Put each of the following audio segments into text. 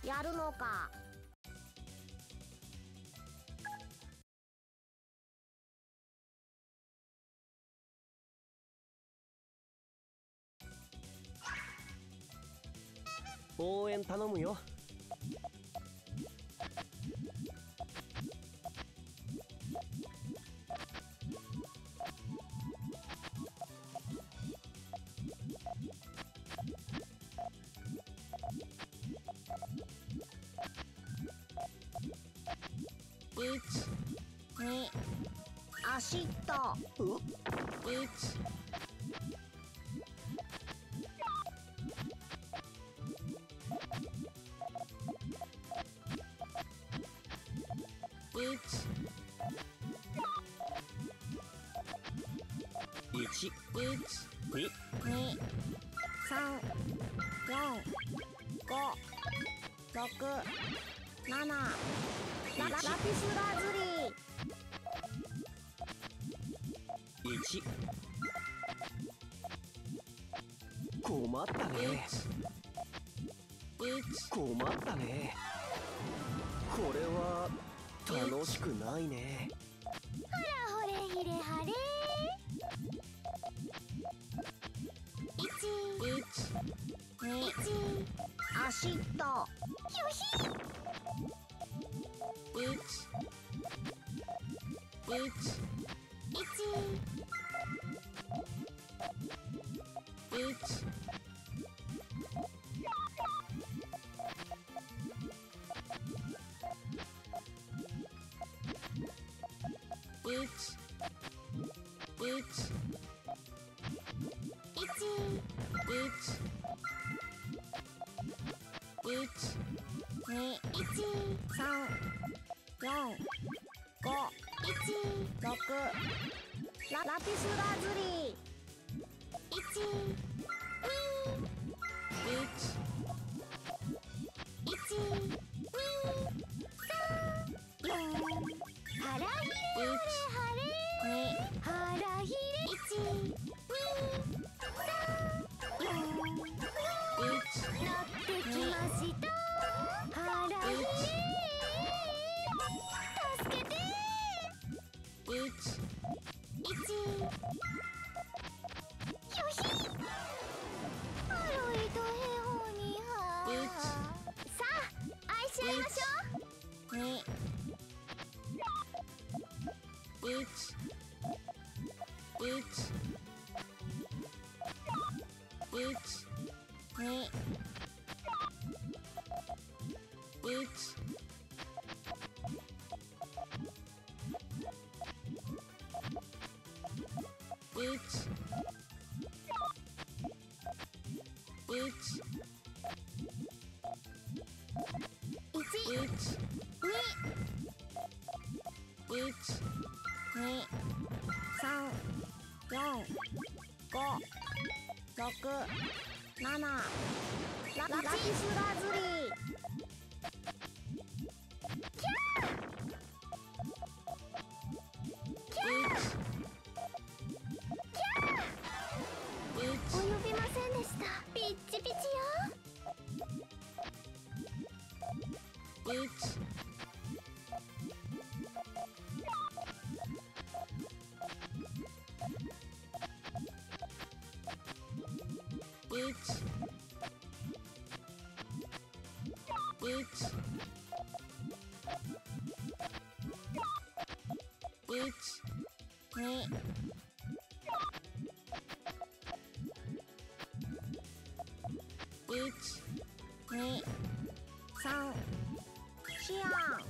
やるのか。 応援頼むよ。 1、2、アシット。1、 1、2、 2、3、4、5、6、7、ラピスラズリー。 1。困ったね。困ったね。これは楽しくないね。 ほらほれひれはれ。1、2、アシット。よひ。1、ラピスラズリー。腹ひれはれ。腹ひれ。なってきました。腹ひれ。助けて。よひ。アロイとヘホには。さあ愛し合いましょう。2、3、4、5、6、7、ラピスラズリー。キャーキャーキャー。及びませんでした。ピッチピチよ。3、シアン。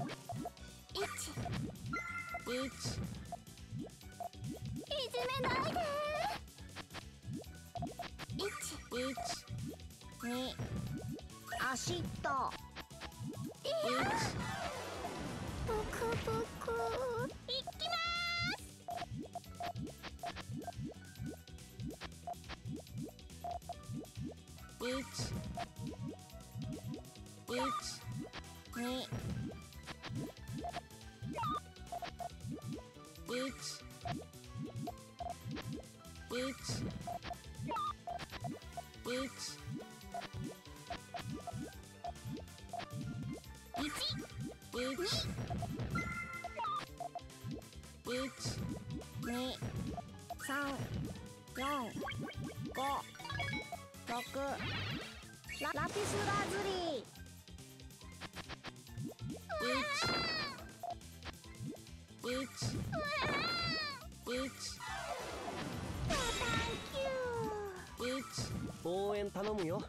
いじめないで。2、アシット。いやボコボコ。いきます。1、2、1 ラピスラズリー。 応援頼むよ。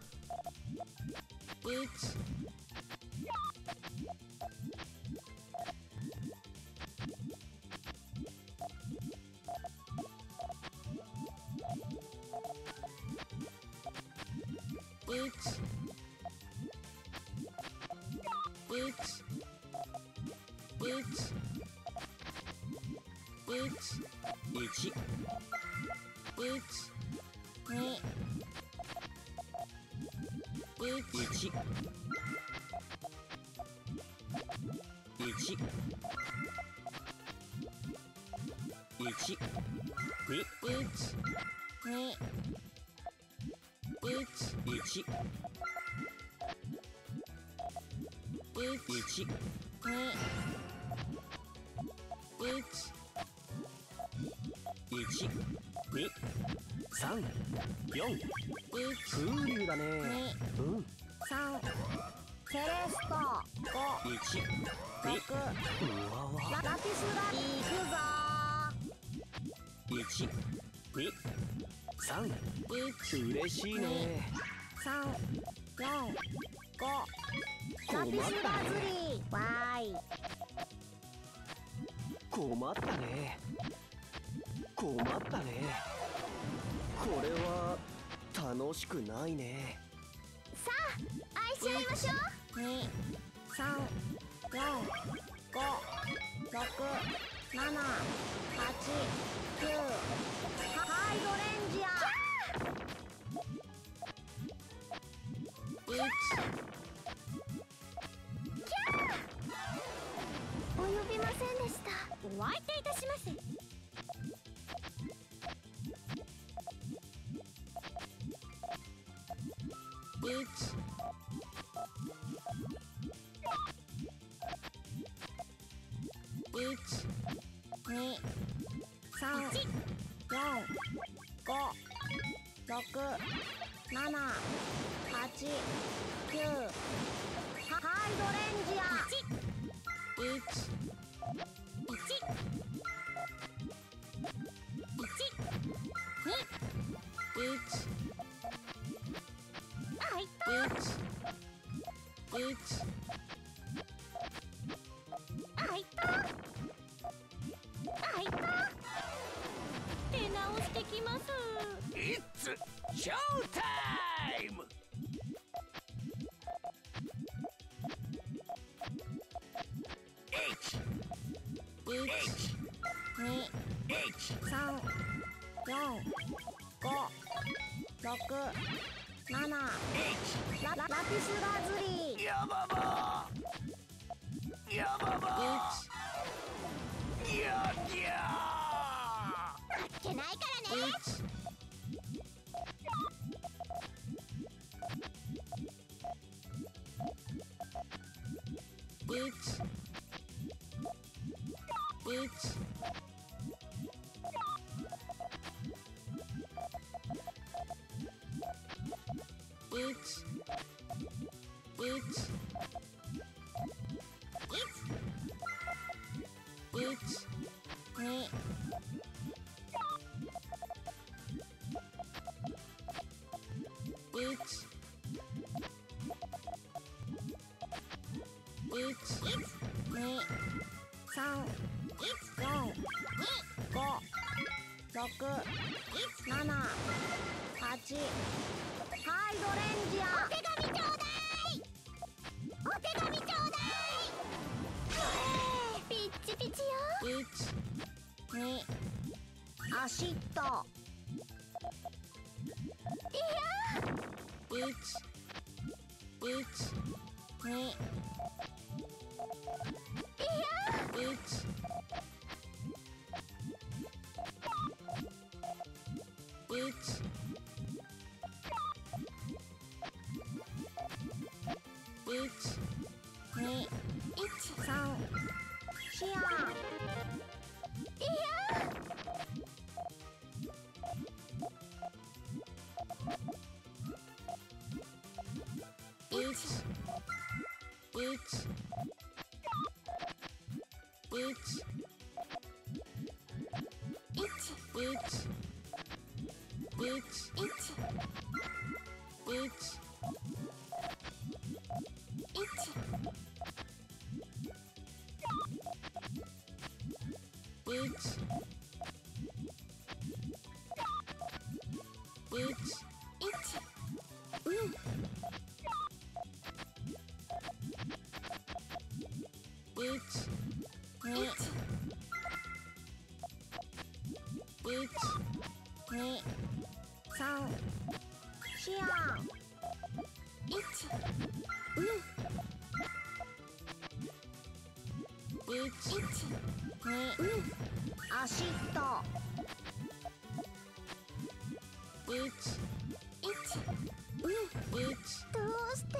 風流だね。 セレスト。ラピスラ行くぞ。 嬉しいね。 ラピスラズリー。わーい。 困ったね。これは楽しくないね。 さあ愛し合いましょう。ハイドレンジア。お呼びませんでした。お相手いたします。ハイドレンジア。出直してきます。 It's showtime! ラピスラズリー。 やばばギャギャあっけないからね。ハイドレンジア。お手紙ちょうだい。ピッチピチよ。アシット。いや。1 3シアン。いや1 2 3シアン。2アシット。どうして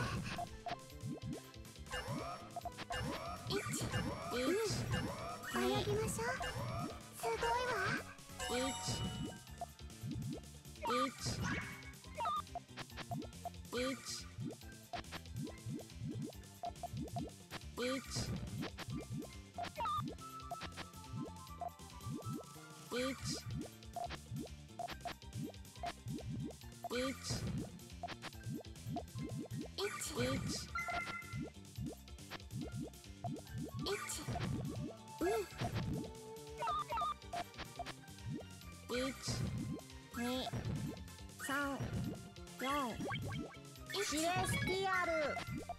泳ぎましょう。すごいわ。2 3 4シレスティアル。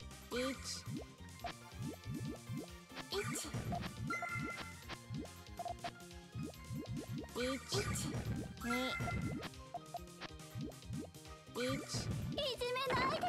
いじめないで。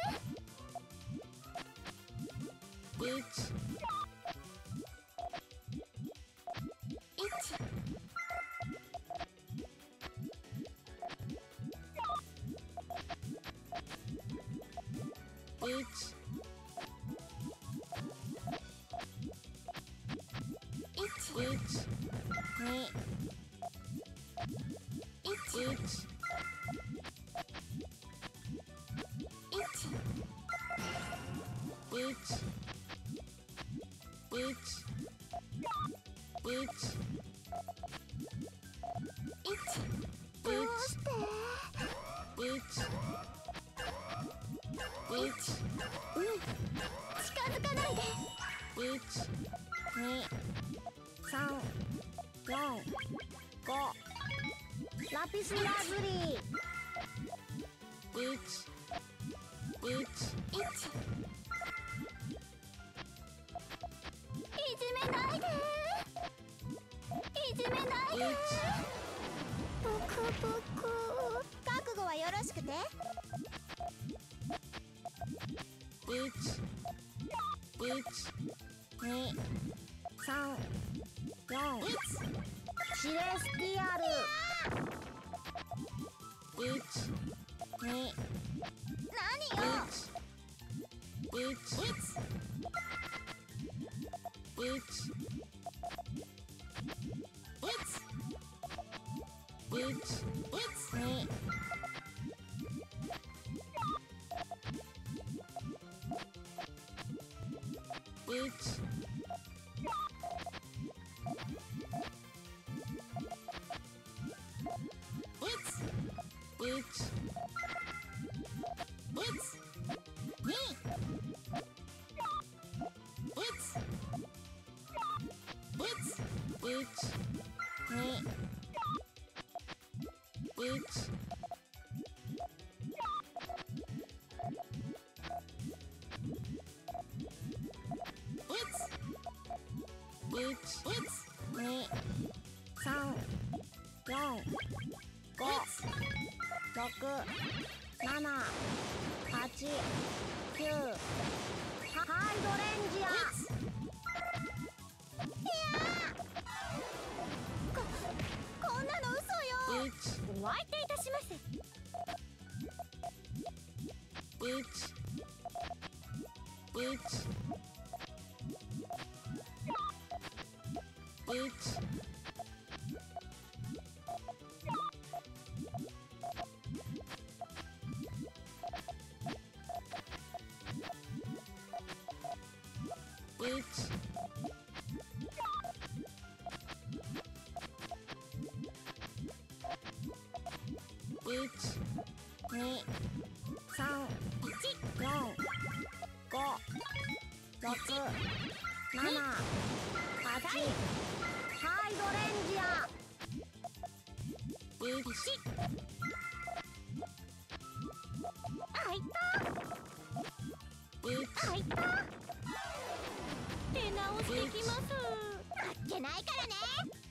どうして近づかないで。2 3 4 5ラピスラズリー。いじめないで。いじめないで。ボクボク。覚悟はよろしくて。2 3 4シレスティアル。2何よ。ハイドレンジア。こんなの嘘よ。お相手いたします。2 ハイドレンジア。あいた。出直してきます。あっけないからね。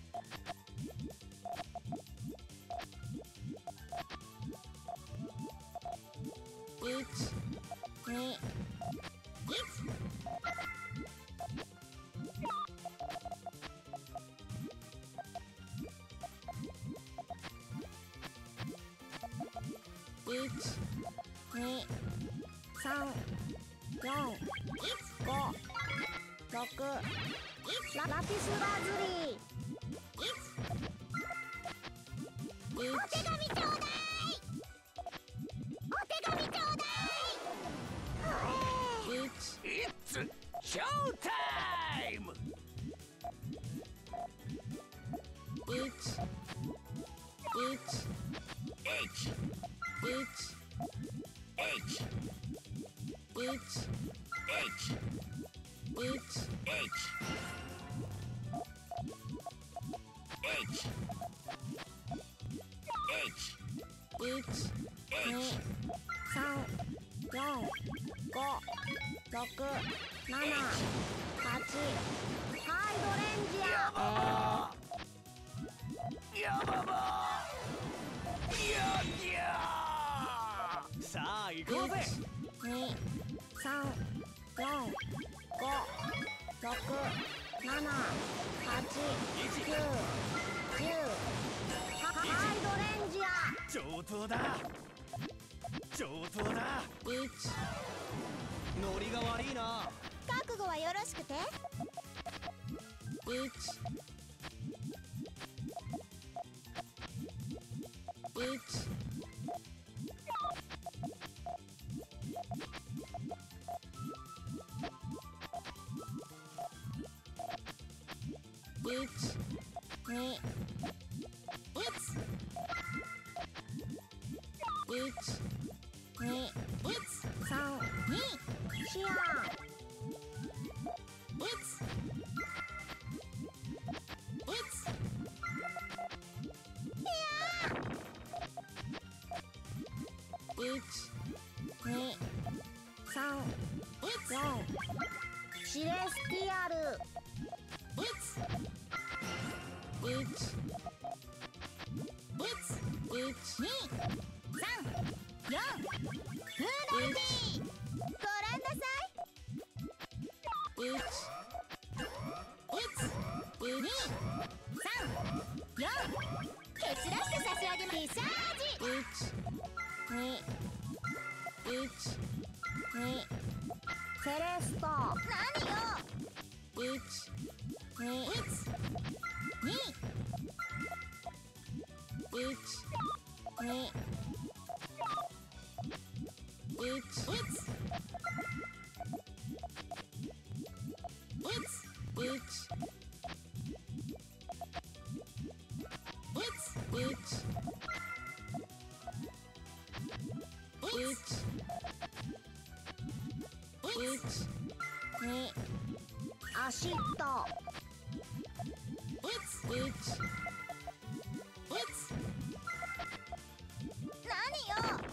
ラピスラズリー。お手紙ちょうだい。 It's showtime!さあ行こうぜ。上等だ。ノリが悪いな。 覚悟はよろしくて。シレスティアル。蹴散らして差し上げます。リチャージ。セレスト。何よ。アシット。何よ。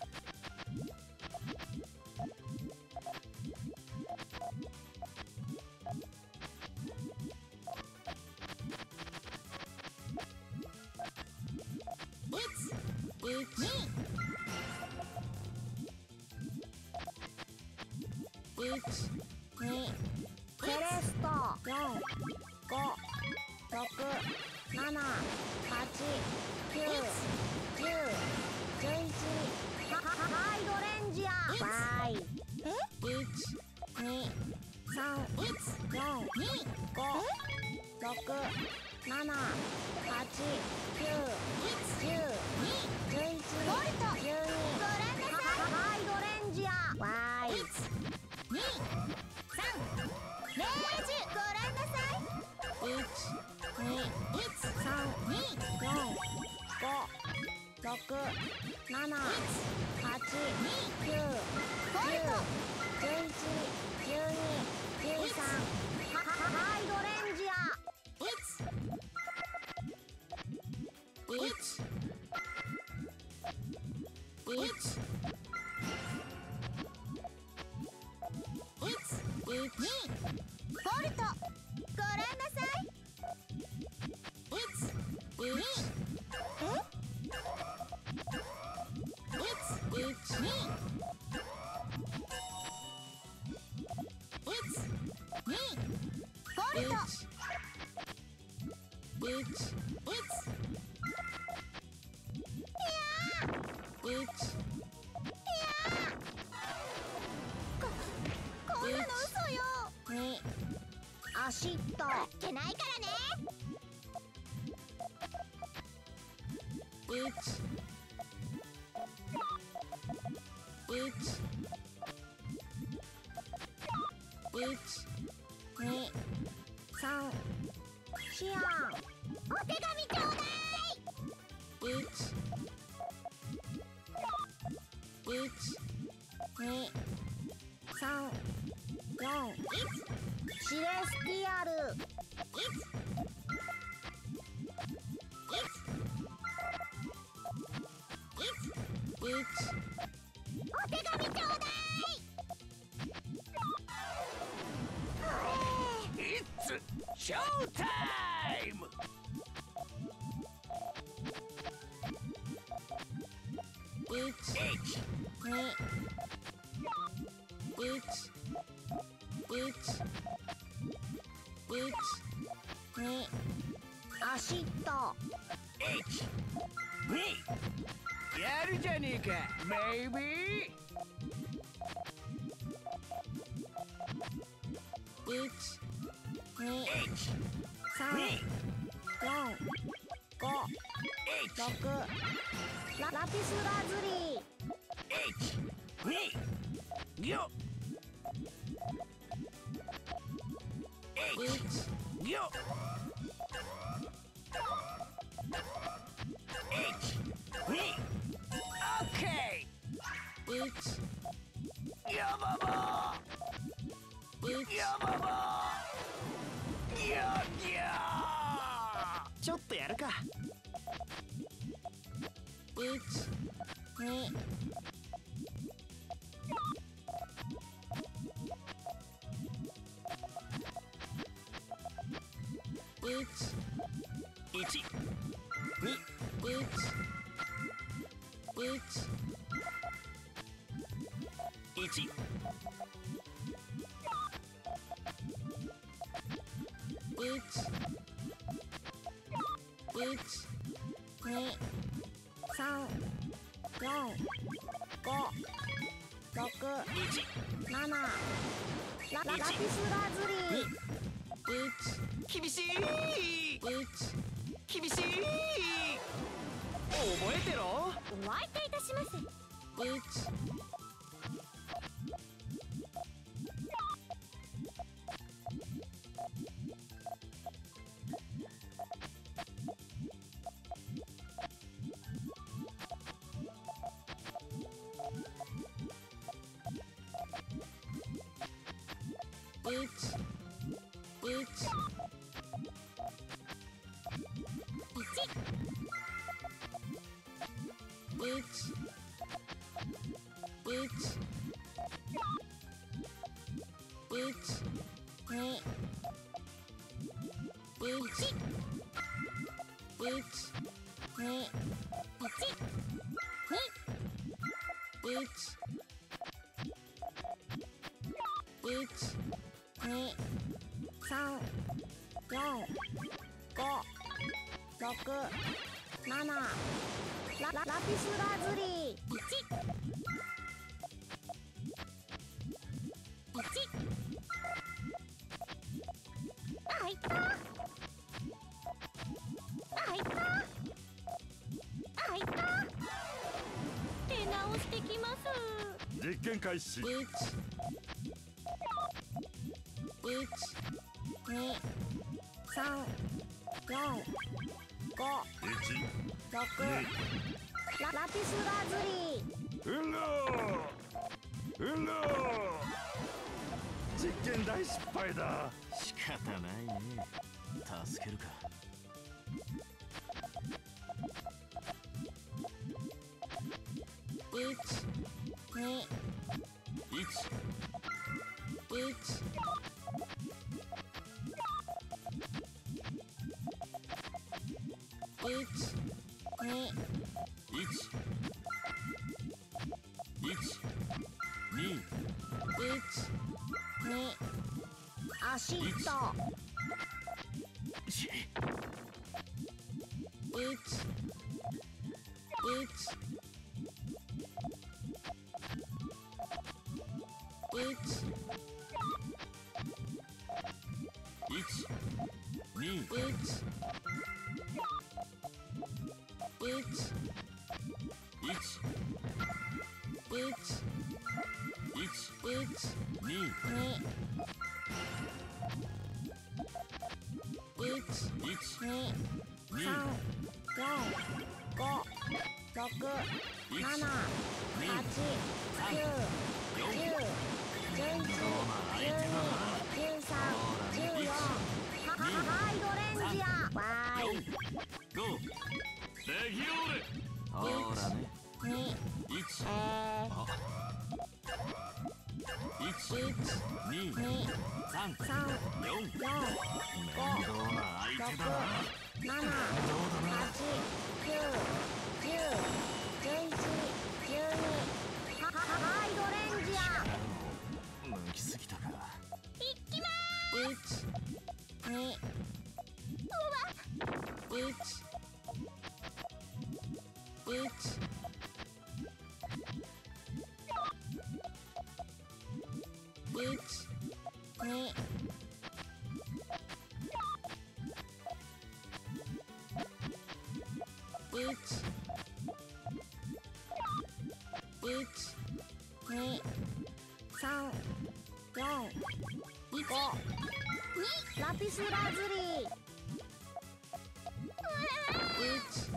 セレスト。4、5、6、7、8、9、10、11。ハイドレンジア。バイ。2、3、4、5、6、7、8、9、10、11、12。ハイドレンジア。バイ。2、3、0時。ご覧なさい。1、2、3、4、5、6、 7、8、9、10、11、12、13。ハイドレンジア。ボルト、ご覧なさい。ボルト。こんなの嘘よ。2、アシット。あっけないからね。2、3、シアン。お手紙ちょうだい。2、3、4。シレスティアル。お手紙ちょうだい。 It's showtime! 2、アシット。 やるじゃねえか、ベイビー。 2、3、4、5、6。ラピスラズリー。 よよオッケー。やばばやばばやちょっとやるか。 2、 1、2、1、 2、3、4、5、6、7。ラピスラズリー。 厳しい厳しい。覚えてろ。 お相手いたします。ラピスラズリー。あいた。出直してきます。 実験開始。 2、3、4、5、6、7。 ラピスラズリー。 実験大失敗だ。 仕方ないね。助けるか。 1、2、 1、 1、1、2、 1、1、2、 1、2、アシット。 し、 1、1、1、 1、2、 1、1、 1、 1、 1、 1、 2、 2、 1、 1、 2、 2、 3、4、5、6、7、8、9、10、11、12、13、14。ハイドレンジア。わーい。 5、レギオーレ。ほらね。 2、 1、 1、 2、 2、 3、 3、 4、 4、 面倒な相手だな。 7、8、9、10、11、12。ハイドレンジア。 抜きすぎたか。 いきまーす。1、2、1、1、2、2、3、4、5、ラピスラズリー。1、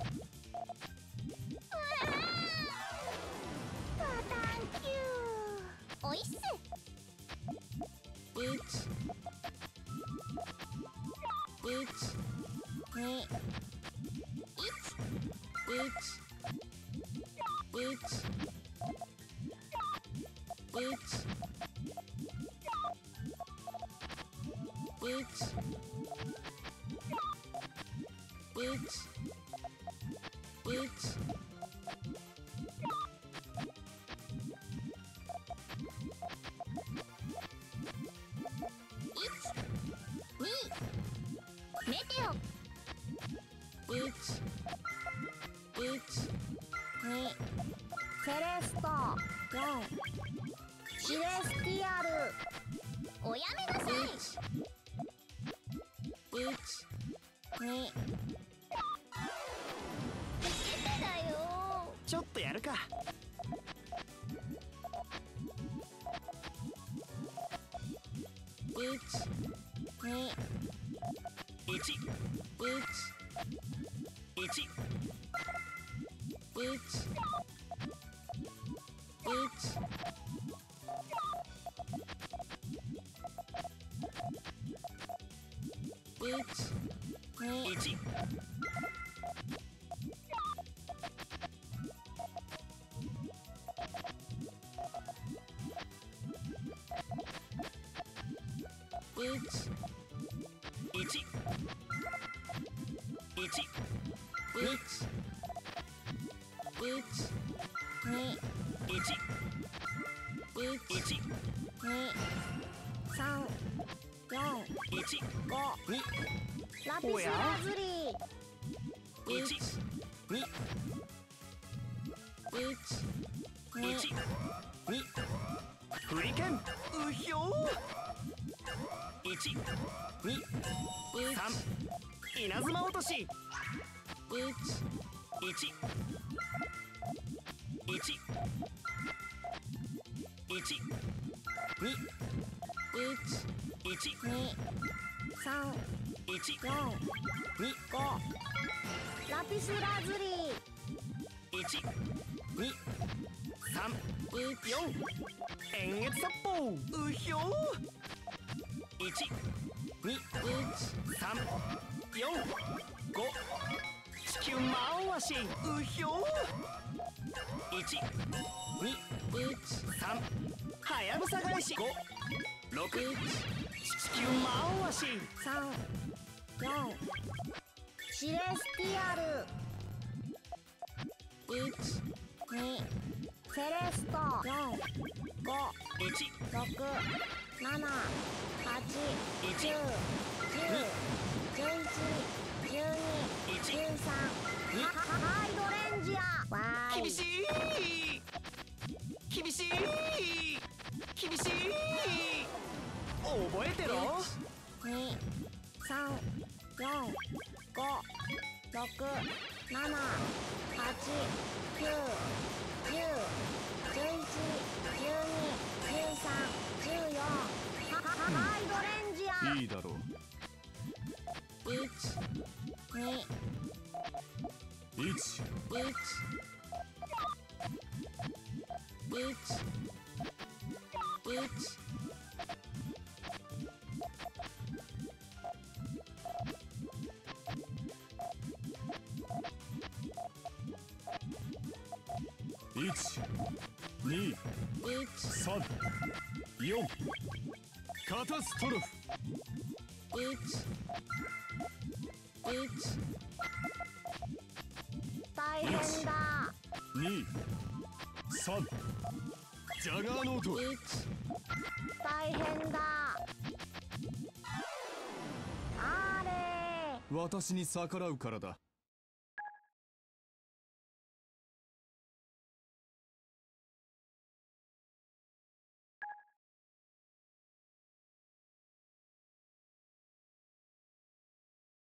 パタンキュー。おいっす。1、1、2、1、1、1、1、メテオ。1、1、2、セレスト。4、シレスティアル。おやめなさい。1、2、だよ。 ちょっとやるか。 1、2、 1、 1、 1、 1、1、1、2、 1、 1、 3、4、 1、 5。ラピスラズリー。 1、 2、 1、 2、 1、2、フリケン、うひょー。1、2、3、稲妻落とし。1、1、 1、2、 1、 2、3、 1、 4、 2、 5。ラピスラズリー。 1、 1、2、3、4。円月殺法うひょー。1、2、3、4、5。地球回しうひょー。1、2、3。はやぶさ返し5、6。地球回し 3、4。シレスティアル。1、2。セレスト。4、5、 1、 6、7、8、9、10、11、12、13。ハイドレンジア。わーい。 厳しい厳しい厳しい。覚えてろ。 2、3、4、5、6、7、8、9、10、11、12、13、14。ハイドレンジア。 いいだろう。 1、2、 1、 1、1、1。 1、2、3、4。カタストロフ。 大変だ。 2、3。ジャガーノート。 大変だ。あれ。 私に逆らうからだ。